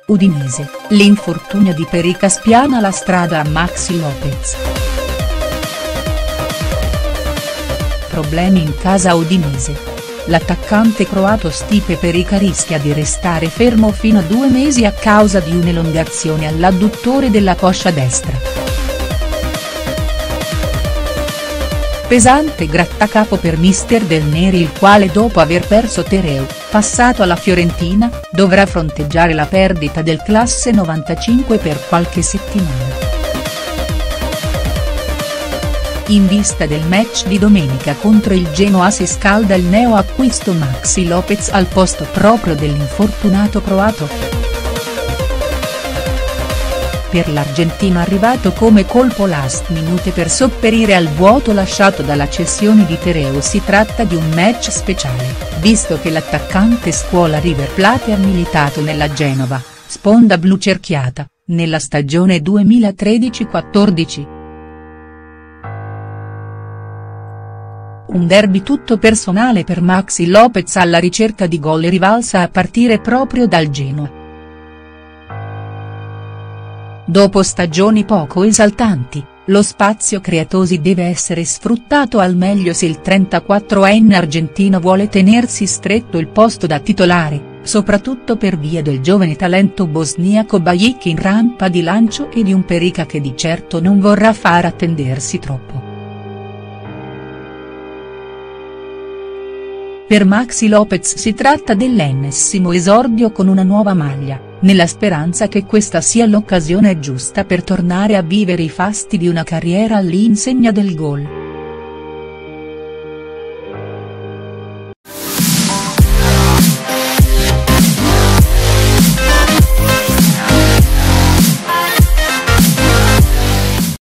Udinese, l'infortunio di Perica spiana la strada a Maxi Lopez. Problemi in casa udinese. L'attaccante croato Stipe Perica rischia di restare fermo fino a 2 mesi a causa di un'elongazione all'adduttore della coscia destra. Pesante grattacapo per mister Del Neri, il quale dopo aver perso Tereu, passato alla Fiorentina, dovrà fronteggiare la perdita del classe 95 per qualche settimana. In vista del match di domenica contro il Genoa si scalda il neo acquisto Maxi Lopez al posto proprio dell'infortunato croato. Per l'argentino arrivato come colpo last minute per sopperire al vuoto lasciato dalla cessione di Tereu si tratta di un match speciale, visto che l'attaccante scuola River Plate ha militato nella Genova, sponda blu cerchiata, nella stagione 2013-14. Un derby tutto personale per Maxi Lopez alla ricerca di gol e rivalsa a partire proprio dal Genoa. Dopo stagioni poco esaltanti, lo spazio creatosi deve essere sfruttato al meglio se il 34enne argentino vuole tenersi stretto il posto da titolare, soprattutto per via del giovane talento bosniaco Bajic in rampa di lancio e di un Perica che di certo non vorrà far attendersi troppo. Per Maxi Lopez si tratta dell'ennesimo esordio con una nuova maglia, nella speranza che questa sia l'occasione giusta per tornare a vivere i fasti di una carriera all'insegna del gol.